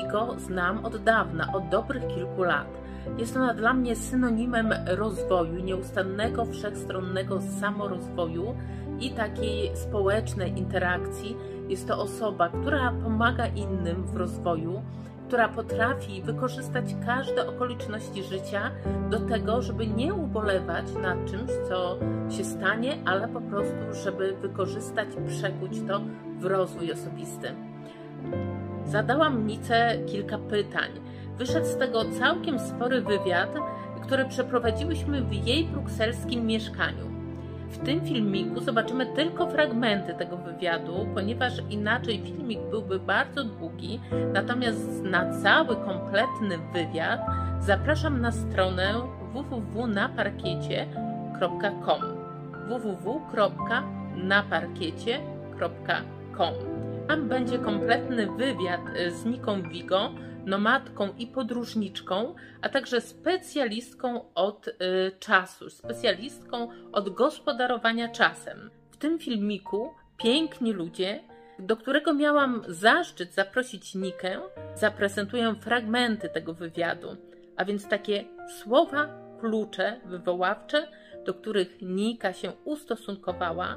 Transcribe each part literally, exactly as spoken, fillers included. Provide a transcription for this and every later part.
Vigo znam od dawna, od dobrych kilku lat. Jest ona dla mnie synonimem rozwoju, nieustannego, wszechstronnego samorozwoju i takiej społecznej interakcji. Jest to osoba, która pomaga innym w rozwoju, która potrafi wykorzystać każde okoliczności życia do tego, żeby nie ubolewać nad czymś, co się stanie, ale po prostu, żeby wykorzystać, przekuć to w rozwój osobisty. Zadałam Nice kilka pytań. Wyszedł z tego całkiem spory wywiad, który przeprowadziłyśmy w jej brukselskim mieszkaniu. W tym filmiku zobaczymy tylko fragmenty tego wywiadu, ponieważ inaczej filmik byłby bardzo długi, natomiast na cały, kompletny wywiad zapraszam na stronę w w w kropka na parkiecie kropka com w w w kropka na parkiecie kropka com. Tam będzie kompletny wywiad z Niką Vigo, nomadką i podróżniczką, a także specjalistką od y, czasu, specjalistką od gospodarowania czasem. W tym filmiku piękni ludzie, do którego miałam zaszczyt zaprosić Nikę, zaprezentuję fragmenty tego wywiadu, a więc takie słowa klucze wywoławcze, do których Nika się ustosunkowała.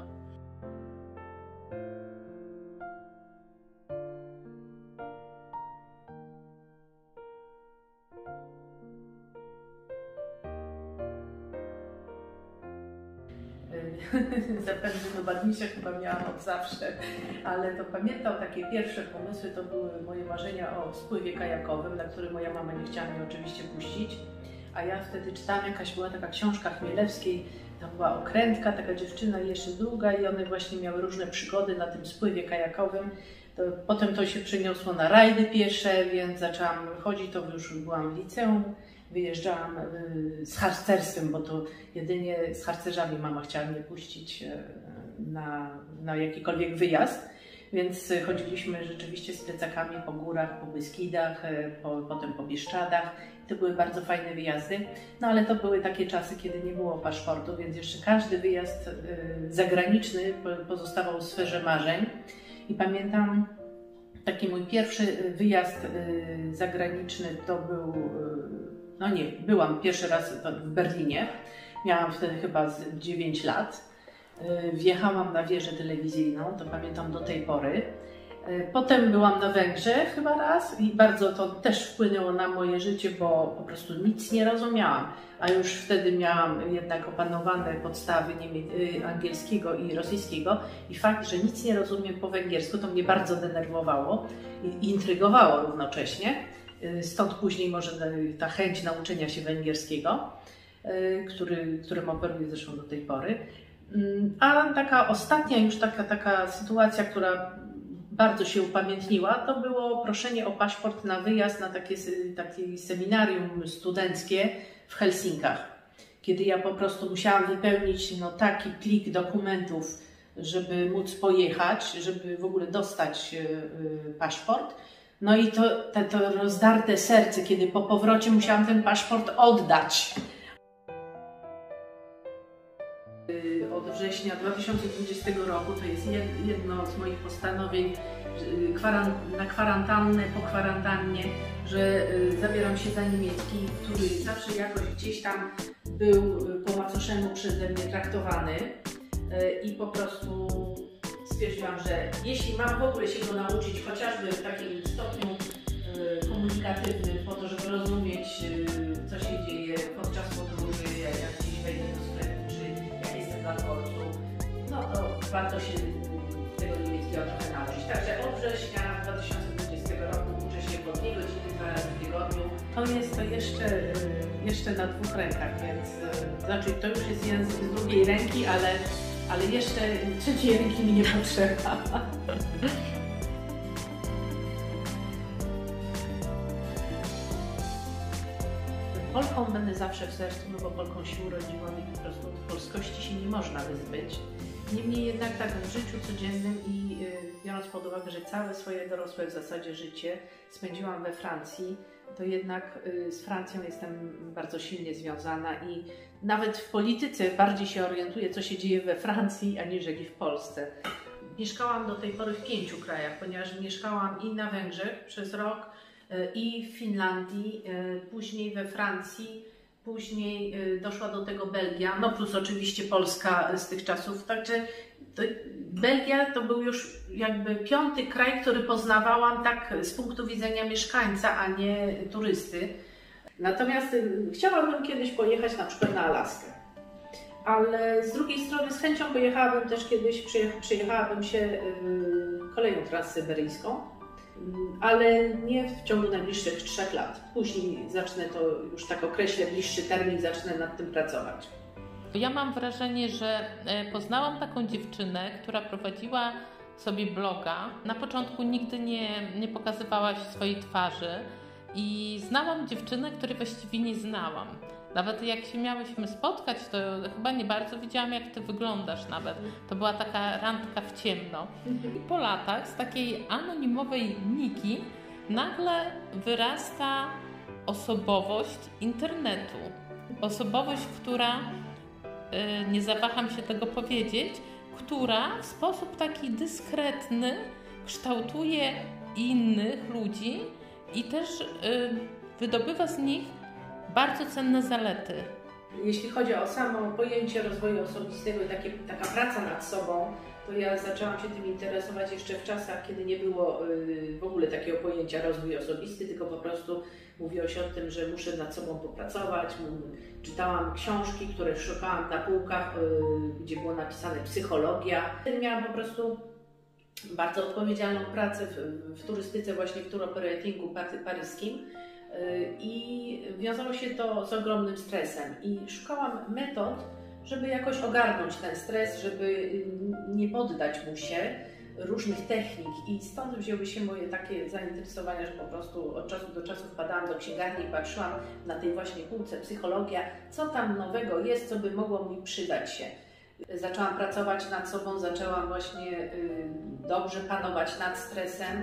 Zapewne nomadnicze chyba miałam od zawsze, ale to pamiętam takie pierwsze pomysły, to były moje marzenia o spływie kajakowym, na który moja mama nie chciała mnie oczywiście puścić, a ja wtedy czytałam, jakaś była taka książka Chmielewskiej, tam była okrętka, taka dziewczyna i jeszcze druga i one właśnie miały różne przygody na tym spływie kajakowym. To, potem to się przeniosło na rajdy piesze, więc zaczęłam chodzić, to już byłam w liceum. Wyjeżdżałam z harcerstwem, bo to jedynie z harcerzami mama chciała mnie puścić na, na jakikolwiek wyjazd, więc chodziliśmy rzeczywiście z plecakami po górach, po Beskidach, po, potem po Bieszczadach. To były bardzo fajne wyjazdy, no ale to były takie czasy, kiedy nie było paszportu, więc jeszcze każdy wyjazd zagraniczny pozostawał w sferze marzeń. I pamiętam taki mój pierwszy wyjazd zagraniczny to był, no nie, byłam pierwszy raz w Berlinie, miałam wtedy chyba dziewięć lat. Wjechałam na wieżę telewizyjną, to pamiętam do tej pory. Potem byłam na Węgrzech chyba raz i bardzo to też wpłynęło na moje życie, bo po prostu nic nie rozumiałam. A już wtedy miałam jednak opanowane podstawy angielskiego i rosyjskiego i fakt, że nic nie rozumiem po węgiersku, to mnie bardzo denerwowało i intrygowało równocześnie. Stąd później może ta chęć nauczenia się węgierskiego, który, którym operuję zresztą do tej pory. A taka ostatnia już taka, taka sytuacja, która bardzo się upamiętniła, to było proszenie o paszport na wyjazd na takie, takie seminarium studenckie w Helsinkach. Kiedy ja po prostu musiałam wypełnić no, taki plik dokumentów, żeby móc pojechać, żeby w ogóle dostać yy, paszport. No i to, to, to rozdarte serce, kiedy po powrocie musiałam ten paszport oddać. Od września dwa tysiące dwudziestego roku, to jest jedno z moich postanowień na kwarantannę, po kwarantannie, że zabieram się za niemiecki, który zawsze jakoś gdzieś tam był po macoszemu przeze mnie traktowany i po prostu stwierdziłam, że jeśli mam w ogóle się go nauczyć chociażby w takim stopniu komunikatywnym, po to, żeby rozumieć, co się dzieje podczas podróży, jak gdzieś wejdę do sklepu, czy jak jestem na dworcu, no to warto się tego niemieckiego trochę nauczyć. Także od września dwa tysiące dwudziestego roku uczę się po dwie godziny, dwa razy w tygodniu. To jest to jeszcze, jeszcze na dwóch rękach, więc znaczy to już jest język z drugiej ręki, ale, ale jeszcze trzeciej ręki mi nie potrzeba. Polką będę zawsze w sercu, no bo Polką się urodziłam i po prostu od polskości się nie można wyzbyć. Niemniej jednak tak w życiu codziennym i yy, biorąc pod uwagę, że całe swoje dorosłe w zasadzie życie spędziłam we Francji, to jednak yy, z Francją jestem bardzo silnie związana i nawet w polityce bardziej się orientuję, co się dzieje we Francji, aniżeli w Polsce. Mieszkałam do tej pory w pięciu krajach, ponieważ mieszkałam i na Węgrzech przez rok, i w Finlandii, później we Francji, później doszła do tego Belgia, no plus oczywiście Polska z tych czasów. Także to Belgia to był już jakby piąty kraj, który poznawałam tak z punktu widzenia mieszkańca, a nie turysty. Natomiast chciałabym kiedyś pojechać na przykład na Alaskę. Ale z drugiej strony z chęcią pojechałabym też kiedyś, przyjechałabym się koleją transsyberyjską, ale nie w ciągu najbliższych trzech lat. Później zacznę to, już tak określę bliższy termin, zacznę nad tym pracować. Ja mam wrażenie, że poznałam taką dziewczynę, która prowadziła sobie bloga. Na początku nigdy nie, nie pokazywałaś swojej twarzy i znałam dziewczynę, której właściwie nie znałam. Nawet jak się miałyśmy spotkać, to chyba nie bardzo wiedziałam, jak ty wyglądasz nawet. To była taka randka w ciemno. I po latach z takiej anonimowej Niki nagle wyrasta osobowość internetu. Osobowość, która, nie zawaham się tego powiedzieć, która w sposób taki dyskretny kształtuje innych ludzi i też wydobywa z nich bardzo cenne zalety. Jeśli chodzi o samo pojęcie rozwoju osobistego i takie, taka praca nad sobą, to ja zaczęłam się tym interesować jeszcze w czasach, kiedy nie było w ogóle takiego pojęcia rozwój osobisty, tylko po prostu mówiło się o tym, że muszę nad sobą popracować. Czytałam książki, które szukałam na półkach, gdzie było napisane psychologia. Miałam po prostu bardzo odpowiedzialną pracę w, w turystyce, właśnie w tour operatingu paryskim. I wiązało się to z ogromnym stresem i szukałam metod, żeby jakoś ogarnąć ten stres, żeby nie poddać mu się, różnych technik i stąd wzięły się moje takie zainteresowania, że po prostu od czasu do czasu wpadałam do księgarni i patrzyłam na tej właśnie półce psychologia, co tam nowego jest, co by mogło mi przydać się. Zaczęłam pracować nad sobą, zaczęłam właśnie dobrze panować nad stresem.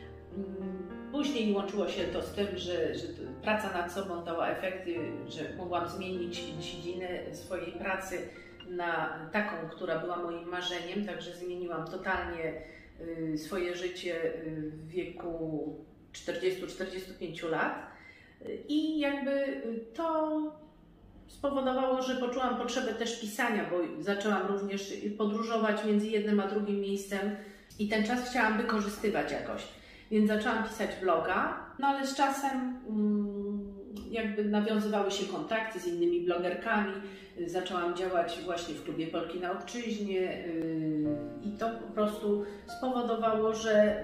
Później łączyło się to z tym, że, że praca nad sobą dała efekty, że mogłam zmienić dziedzinę swojej pracy na taką, która była moim marzeniem, także zmieniłam totalnie swoje życie w wieku czterdziestu czterdziestu pięciu lat i jakby to spowodowało, że poczułam potrzebę też pisania, bo zaczęłam również podróżować między jednym a drugim miejscem i ten czas chciałam wykorzystywać jakoś. Więc zaczęłam pisać bloga, no ale z czasem jakby nawiązywały się kontakty z innymi blogerkami. Zaczęłam działać właśnie w klubie Polki na Obczyźnie i to po prostu spowodowało, że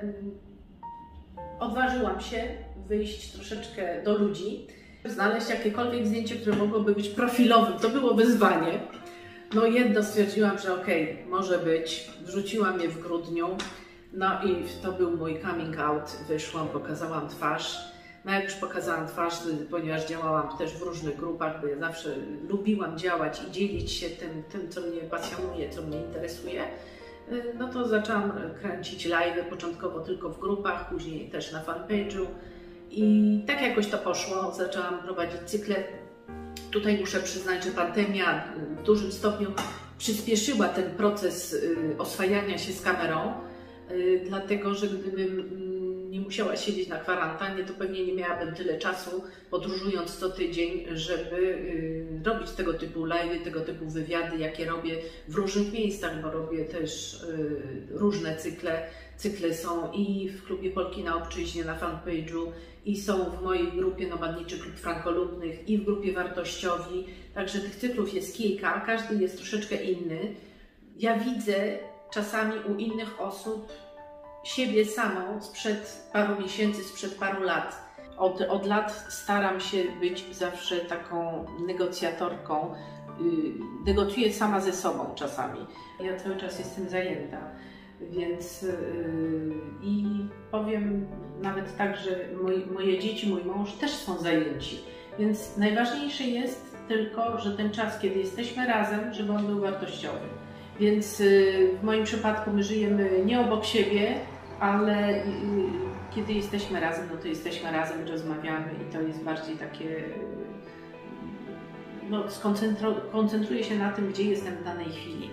odważyłam się wyjść troszeczkę do ludzi, znaleźć jakiekolwiek zdjęcie, które mogłoby być profilowym. To było wyzwanie. No jedno stwierdziłam, że okej, okay, może być. Wrzuciłam je w grudniu. No i to był mój coming out, wyszłam, pokazałam twarz. No jak już pokazałam twarz, ponieważ działałam też w różnych grupach, bo ja zawsze lubiłam działać i dzielić się tym, tym co mnie pasjonuje, co mnie interesuje, no to zaczęłam kręcić live'y, początkowo tylko w grupach, później też na fanpage'u i tak jakoś to poszło, zaczęłam prowadzić cykle. Tutaj muszę przyznać, że pandemia w dużym stopniu przyspieszyła ten proces oswajania się z kamerą, dlatego że gdybym nie musiała siedzieć na kwarantannie, to pewnie nie miałabym tyle czasu, podróżując co tydzień, żeby robić tego typu live'y, tego typu wywiady, jakie robię w różnych miejscach, bo robię też różne cykle. Cykle są i w klubie Polki na Obczyźnie, na fanpage'u, i są w mojej grupie Nomadniczy Klub Frankoludnych, i w grupie Wartościowi. Także tych cyklów jest kilka, każdy jest troszeczkę inny. Ja widzę czasami u innych osób siebie samą sprzed paru miesięcy, sprzed paru lat. Od, od lat staram się być zawsze taką negocjatorką. Yy, negocjuję sama ze sobą czasami. Ja cały czas jestem zajęta, więc yy, i powiem nawet tak, że moi, moje dzieci, mój mąż też są zajęci. Więc najważniejsze jest tylko, że ten czas, kiedy jesteśmy razem, żeby on był wartościowy. Więc yy, w moim przypadku my żyjemy nie obok siebie, ale kiedy jesteśmy razem, no to jesteśmy razem, rozmawiamy i to jest bardziej takie, no skoncentruję się na tym, gdzie jestem w danej chwili.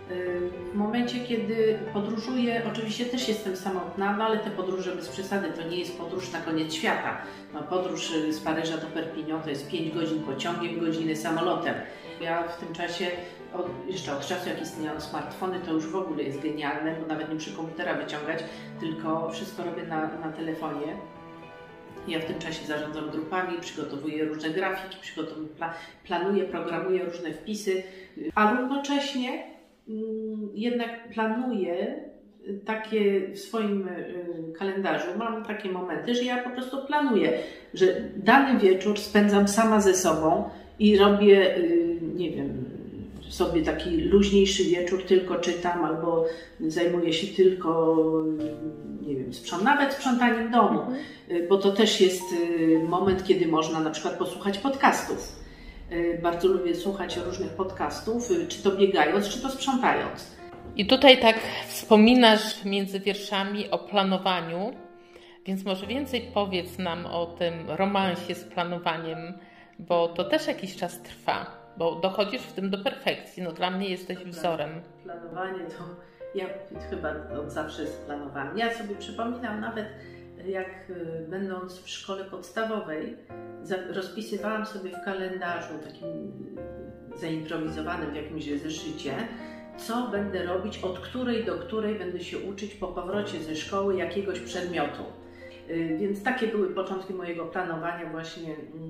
W momencie, kiedy podróżuję, oczywiście też jestem samotna, no ale te podróże bez przesady, to nie jest podróż na koniec świata. No, podróż z Paryża do Perpignan to jest pięć godzin pociągiem, godziny samolotem. Ja w tym czasie, od, jeszcze od czasu jak istnieją smartfony, to już w ogóle jest genialne, bo nawet nie muszę komputera wyciągać, tylko wszystko robię na, na telefonie. Ja w tym czasie zarządzam grupami, przygotowuję różne grafiki, przygotowuję, planuję, programuję różne wpisy, a równocześnie mm, jednak planuję takie w swoim y, kalendarzu, mam takie momenty, że ja po prostu planuję, że dany wieczór spędzam sama ze sobą i robię, y, nie wiem, sobie taki luźniejszy wieczór, tylko czytam albo zajmuję się tylko, nie wiem, sprząt, nawet sprzątaniem domu, bo to też jest moment, kiedy można na przykład posłuchać podcastów. Bardzo lubię słuchać różnych podcastów, czy to biegając, czy to sprzątając. I tutaj tak wspominasz między wierszami o planowaniu, więc może więcej powiedz nam o tym romansie z planowaniem, bo to też jakiś czas trwa. Bo dochodzisz w tym do perfekcji. No dla mnie jesteś wzorem. Planowanie to ja chyba od zawsze jest planowanie. Ja sobie przypominam nawet, jak będąc w szkole podstawowej, rozpisywałam sobie w kalendarzu takim zaimprowizowanym w jakimś zeszycie, co będę robić, od której do której będę się uczyć po powrocie ze szkoły jakiegoś przedmiotu. Więc takie były początki mojego planowania właśnie,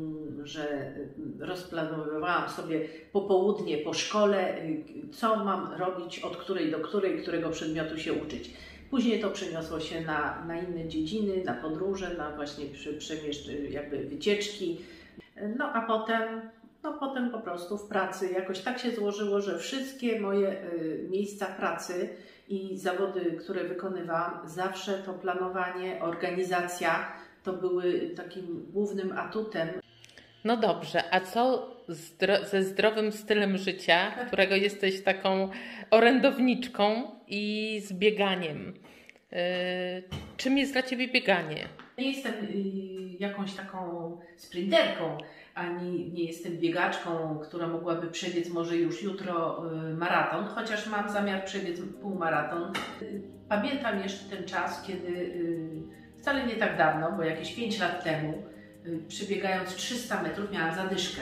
że rozplanowywałam sobie popołudnie po szkole, co mam robić, od której do której, którego przedmiotu się uczyć. Później to przeniosło się na, na inne dziedziny, na podróże, na właśnie przemieszcz, jakby wycieczki. No a potem, no potem po prostu w pracy jakoś tak się złożyło, że wszystkie moje y, miejsca pracy i zawody, które wykonywałam, zawsze to planowanie, organizacja to były takim głównym atutem. No dobrze, a co zdro- ze zdrowym stylem życia, którego jesteś taką orędowniczką, i z bieganiem? Yy, czym jest dla Ciebie bieganie? Nie jestem y, jakąś taką sprinterką, ani nie jestem biegaczką, która mogłaby przebiec może już jutro y, maraton, chociaż mam zamiar przebiec półmaraton. Y, pamiętam jeszcze ten czas, kiedy y, wcale nie tak dawno, bo jakieś pięć lat temu, y, przebiegając trzysta metrów miałam zadyszkę.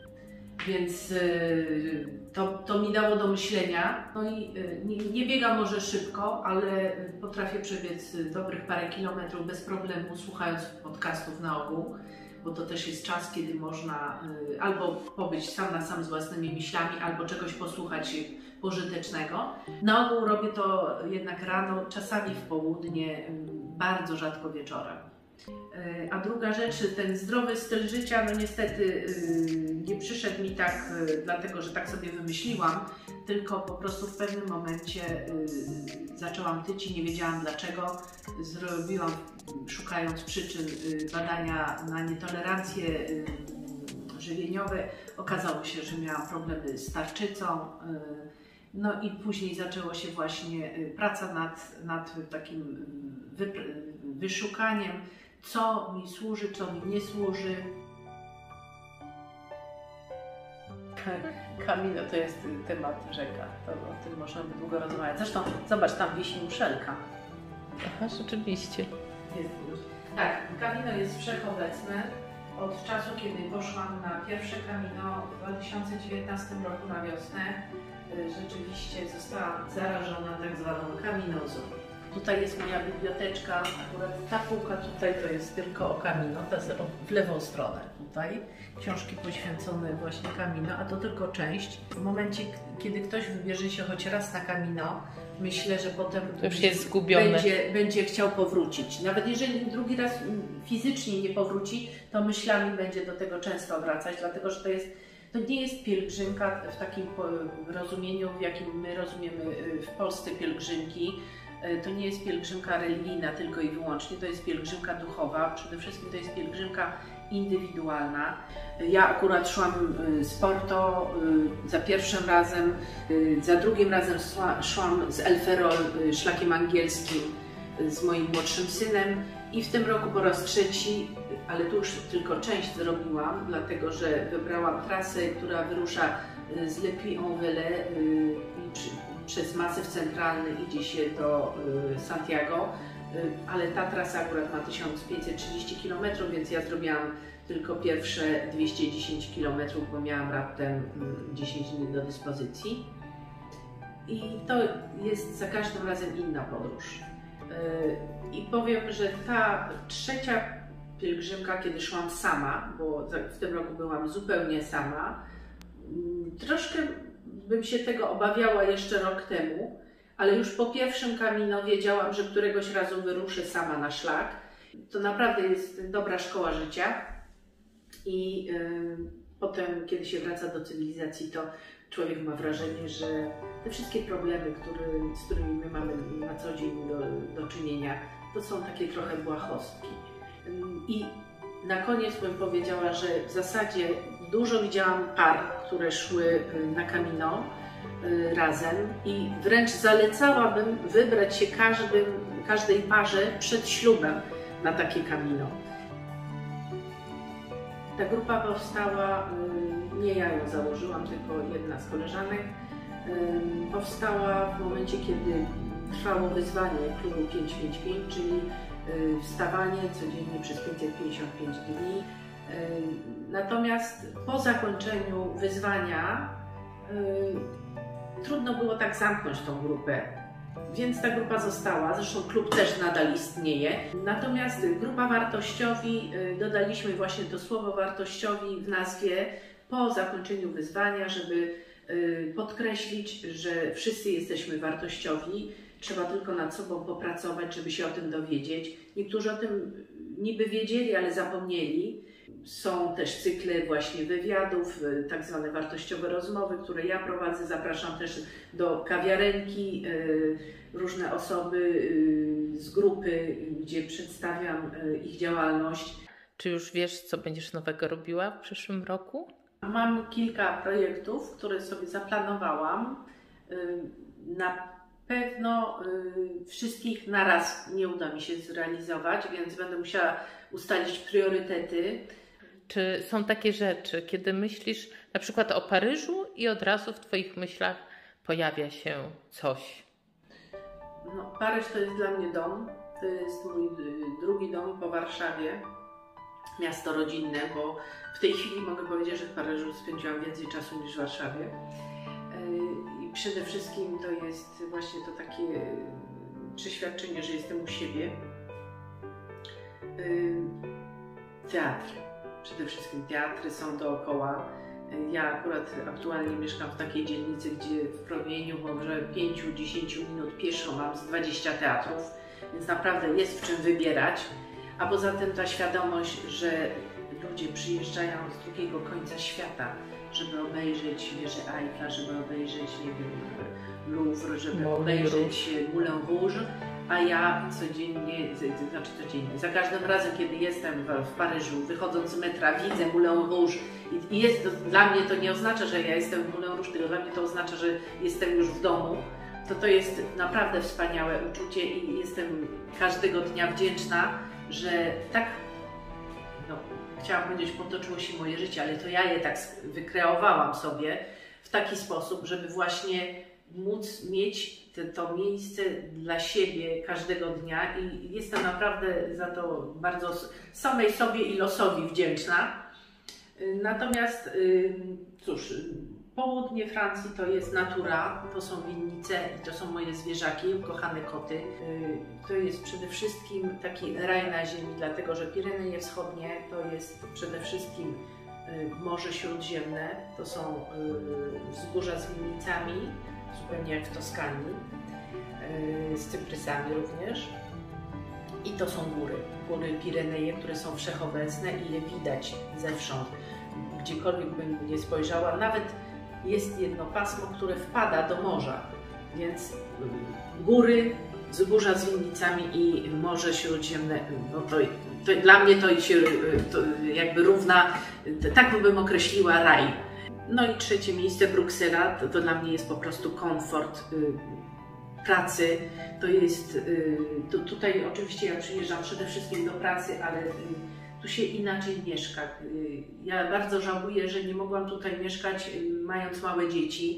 Więc y, to, to mi dało do myślenia. No i y, nie, nie biegam może szybko, ale potrafię przebiec dobrych parę kilometrów bez problemu, słuchając podcastów na ogół. Bo to też jest czas, kiedy można y, albo pobyć sam na sam z własnymi myślami, albo czegoś posłuchać pożytecznego. Na ogół robię to jednak rano, czasami w południe, y, bardzo rzadko wieczorem. Y, a druga rzecz, ten zdrowy styl życia, no niestety y, nie przyszedł mi tak, y, dlatego że tak sobie wymyśliłam, tylko po prostu w pewnym momencie y, zaczęłam tyć i nie wiedziałam dlaczego. Zrobiłam, szukając przyczyn, y, badania na nietolerancje y, żywieniowe. Okazało się, że miałam problemy z tarczycą. Y, no i później zaczęło się właśnie y, praca nad, nad takim wy, wyszukaniem, co mi służy, co mi nie służy. Camino to jest temat rzeka, to o tym można by długo rozmawiać. Zresztą zobacz, tam wisi muszelka. Aha, rzeczywiście. Jest już. Tak, Camino jest wszechobecne. Od czasu, kiedy poszłam na pierwsze Camino w dwa tysiące dziewiętnastym roku na wiosnę, rzeczywiście zostałam zarażona tak zwaną caminozą. Tutaj jest moja biblioteczka, akurat ta półka tutaj to jest tylko o Camino, to jest w lewą stronę tutaj. Książki poświęcone właśnie Camino, a to tylko część. W momencie, kiedy ktoś wybierze się choć raz na Camino, myślę, że potem już jest zgubiony. Będzie, będzie chciał powrócić. Nawet jeżeli drugi raz fizycznie nie powróci, to myślami będzie do tego często wracać, dlatego że to jest To nie jest pielgrzymka w takim rozumieniu, w jakim my rozumiemy w Polsce pielgrzymki. To nie jest pielgrzymka religijna tylko i wyłącznie, to jest pielgrzymka duchowa. Przede wszystkim to jest pielgrzymka indywidualna. Ja akurat szłam z Porto za pierwszym razem, za drugim razem szłam z El Ferrol szlakiem angielskim z moim młodszym synem i w tym roku po raz trzeci, ale tu już tylko część zrobiłam, dlatego że wybrałam trasę, która wyrusza z Le Puy-en-Velay i przez Masyw Centralny idzie się do Santiago, ale ta trasa akurat ma tysiąc pięćset trzydzieści kilometrów, więc ja zrobiłam tylko pierwsze dwieście dziesięć kilometrów, bo miałam raptem dziesięć dni do dyspozycji. I to jest za każdym razem inna podróż. I powiem, że ta trzecia pielgrzymka, kiedy szłam sama, bo w tym roku byłam zupełnie sama, troszkę bym się tego obawiała jeszcze rok temu, ale już po pierwszym Camino wiedziałam, że któregoś razu wyruszę sama na szlak. To naprawdę jest dobra szkoła życia i yy, potem, kiedy się wraca do cywilizacji, to człowiek ma wrażenie, że te wszystkie problemy, które, z którymi my mamy na co dzień do, do czynienia, to są takie trochę błahostki. I na koniec bym powiedziała, że w zasadzie dużo widziałam par, które szły na Camino razem i wręcz zalecałabym wybrać się każdym, każdej parze przed ślubem na takie Camino. Ta grupa powstała, nie ja ją założyłam, tylko jedna z koleżanek, powstała w momencie, kiedy trwało wyzwanie klubu pięć pięć pięć, czyli wstawanie codziennie przez pięćset pięćdziesiąt pięć dni. Natomiast po zakończeniu wyzwania trudno było tak zamknąć tą grupę, więc ta grupa została, zresztą klub też nadal istnieje. Natomiast grupa wartościowi, dodaliśmy właśnie to słowo wartościowi w nazwie po zakończeniu wyzwania, żeby podkreślić, że wszyscy jesteśmy wartościowi. Trzeba tylko nad sobą popracować, żeby się o tym dowiedzieć. Niektórzy o tym niby wiedzieli, ale zapomnieli. Są też cykle właśnie wywiadów, tak zwane wartościowe rozmowy, które ja prowadzę. Zapraszam też do kawiarenki różne osoby z grupy, gdzie przedstawiam ich działalność. Czy już wiesz, co będziesz nowego robiła w przyszłym roku? Mam kilka projektów, które sobie zaplanowałam. Na pewno y, wszystkich naraz nie uda mi się zrealizować, więc będę musiała ustalić priorytety. Czy są takie rzeczy, kiedy myślisz na przykład o Paryżu i od razu w Twoich myślach pojawia się coś? No, Paryż to jest dla mnie dom, to jest mój drugi dom po Warszawie, miasto rodzinne, bo w tej chwili mogę powiedzieć, że w Paryżu spędziłam więcej czasu niż w Warszawie. I przede wszystkim to jest właśnie to takie przeświadczenie, że jestem u siebie. Teatr. Przede wszystkim teatry są dookoła. Ja akurat aktualnie mieszkam w takiej dzielnicy, gdzie w promieniu może pięć do dziesięciu minut pieszo mam z dwudziestu teatrów, więc naprawdę jest w czym wybierać. A poza tym ta świadomość, że ludzie przyjeżdżają z drugiego końca świata, żeby obejrzeć wieżę Eiffla, żeby obejrzeć, nie wiem, Louvre, żeby Moulin obejrzeć Moulin Rouge, a ja codziennie, znaczy codziennie, za każdym razem, kiedy jestem w, w Paryżu, wychodząc z metra, widzę Moulin Rouge i, i jest to, dla mnie to nie oznacza, że ja jestem w Moulin Rouge, tylko dla mnie to oznacza, że jestem już w domu, to to jest naprawdę wspaniałe uczucie i jestem każdego dnia wdzięczna, że tak, no, chciałam powiedzieć, potoczyło się moje życie, ale to ja je tak wykreowałam sobie w taki sposób, żeby właśnie móc mieć te, to miejsce dla siebie każdego dnia i jestem naprawdę za to bardzo samej sobie i losowi wdzięczna. Natomiast cóż, południe Francji to jest natura, to są winnice i to są moje zwierzaki, ukochane koty. To jest przede wszystkim taki raj na ziemi, dlatego że Pireneje Wschodnie to jest przede wszystkim Morze Śródziemne, to są wzgórza z winnicami, zupełnie jak w Toskanii, z cyprysami również. I to są góry, góry Pireneje, które są wszechobecne i je widać zewsząd. Gdziekolwiek bym nie spojrzała, nawet jest jedno pasmo, które wpada do morza, więc góry, wzgórza z winnicami i Morze Śródziemne, no to, to dla mnie to się to jakby równa, tak bym określiła raj. No i trzecie miejsce, Bruksela, to, to dla mnie jest po prostu komfort y, pracy. To jest, y, to, tutaj oczywiście ja przyjeżdżam przede wszystkim do pracy, ale y, tu się inaczej mieszka. Y, ja bardzo żałuję, że nie mogłam tutaj mieszkać y, mając małe dzieci,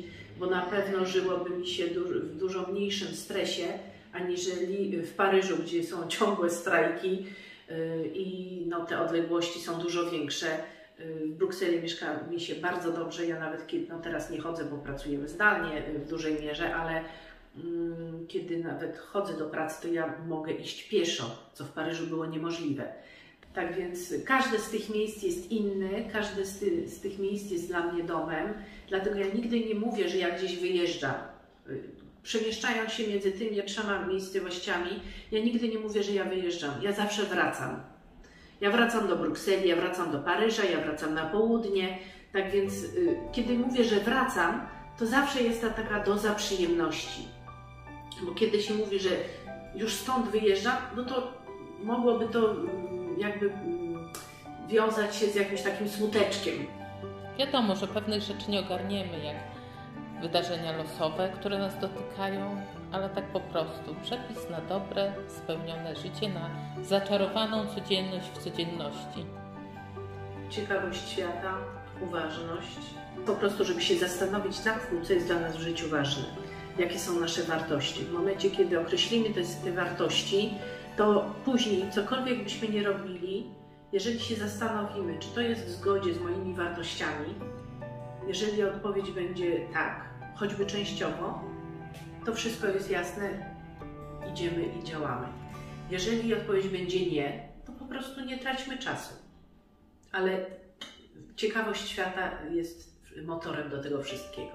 bo na pewno żyłoby mi się w dużo mniejszym stresie, aniżeli w Paryżu, gdzie są ciągłe strajki i no, te odległości są dużo większe. W Brukseli mieszka mi się bardzo dobrze, ja nawet kiedy, no teraz nie chodzę, bo pracujemy zdalnie w dużej mierze, ale mm, kiedy nawet chodzę do pracy, to ja mogę iść pieszo, co w Paryżu było niemożliwe. Tak więc każde z tych miejsc jest inny, każde z, ty, z tych miejsc jest dla mnie domem, dlatego ja nigdy nie mówię, że ja gdzieś wyjeżdżam. Przemieszczając się między tymi trzema miejscowościami, ja nigdy nie mówię, że ja wyjeżdżam, ja zawsze wracam. Ja wracam do Brukseli, ja wracam do Paryża, ja wracam na południe, tak więc y, kiedy mówię, że wracam, to zawsze jest ta taka doza przyjemności. Bo kiedy się mówi, że już stąd wyjeżdżam, no to mogłoby to y, jakby y, wiązać się z jakimś takim smuteczkiem. Wiadomo, że pewnych rzeczy nie ogarniemy, jak wydarzenia losowe, które nas dotykają, ale tak po prostu przepis na dobre, spełnione życie, na zaczarowaną codzienność w codzienności. Ciekawość świata, uważność, po prostu, żeby się zastanowić nad tym, co jest dla nas w życiu ważne, jakie są nasze wartości. W momencie, kiedy określimy te, te wartości, to później, cokolwiek byśmy nie robili, jeżeli się zastanowimy, czy to jest w zgodzie z moimi wartościami, jeżeli odpowiedź będzie tak, choćby częściowo, to wszystko jest jasne, idziemy i działamy. Jeżeli odpowiedź będzie nie, to po prostu nie traćmy czasu. Ale ciekawość świata jest motorem do tego wszystkiego.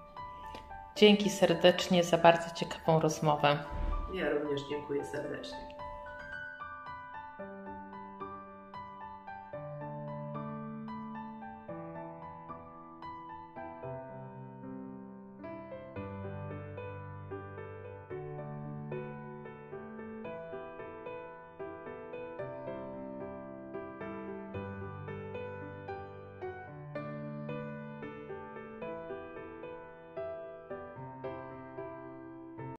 Dzięki serdecznie za bardzo ciekawą rozmowę. Ja również dziękuję serdecznie.